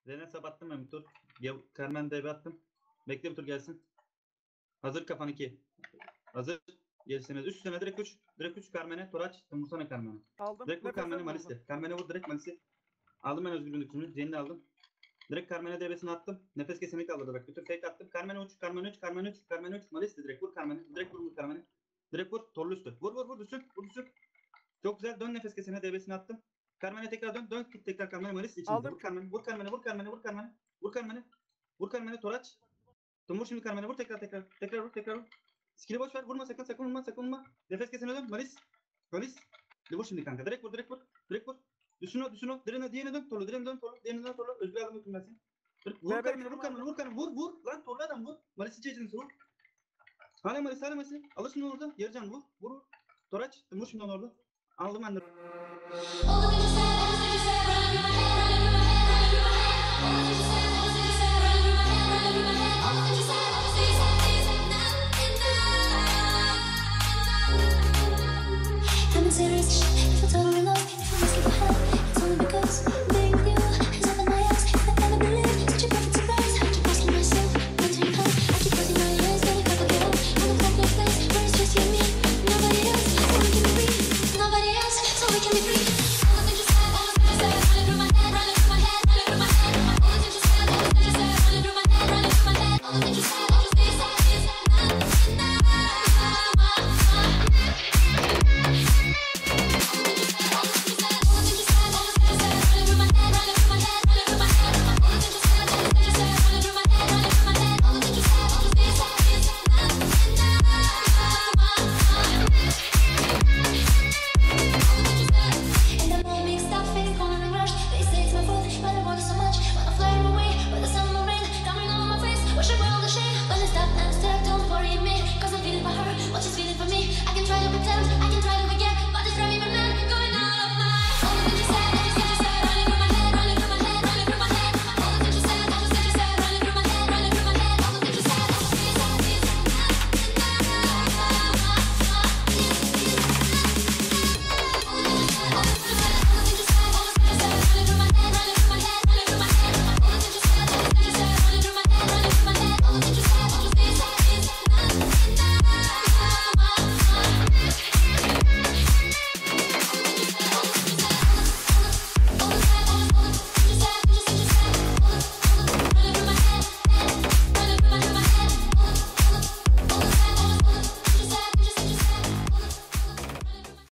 Rene sabattım ben bir tur. Carmen DB attım. Bekle bir tur gelsin. Hazır kafan 2. Hazır. Gerisine üst üstüne direkt 3. Direkt 3 Carmen'e. Toraç. Vursana Carmen'e. Aldım. Direkt vur Nefes Carmen'e almadım. Malis'te. Carmen'e vur direkt Malis'te. Aldım ben özgürlüğün hükmünü. Cenni aldım. Direkt Carmen'e DB'sini attım. Nefes kesinlikle kaldırdı bak. Bütün fake attım. Carmen'e 3. Carmen'e 3. Carmen'e 3. Carmen'e 3. Malis'te direkt vur Carmen'e. Direkt vur Carmen'e. Direkt vur. Torlu üstü. Vur vur vur. Düşsün. Vur düşsün. Çok güzel. Dön nefes kesene DB'sini attım. Carmen'e tekrar dön. Dön git tekrar Carmen'e Malis içinde. Aldım. Vur Carmen'e. Vur Carmen'e. Vur Carmen'e. Vur Carmen'e. Vur Carmen'e. Vur Carmen'e. Toraç. Vur şimdi Carmen'e. Vur tekrar. Tekrar vur. Tekrar vur. Skill'i boş ver. Vurma sakın. Sakın vurma. Sakın vurma. Nefes kesene dön. Malis. Malis. Vur şimdi kanka. Direkt vur. Direkt vur. Direkt vur. Düşün o. Düşün o. Diğerine dön. Torlu. Diğerine dön. Torlu. Diğerine dön. Torlu. Özgür aldım hükümlensin. Vur Carmen'e. Vur Carmen'e. Vur Carmen'e. Vur. Vur. Lan torlu adam vur. Malis'i çeçiniz vur. Hala Malis. Hala Malis. Alır şimdi orada. Yarıcan vur. Vur. Toraç. Vur şimdi onu orada. Aldım ben de.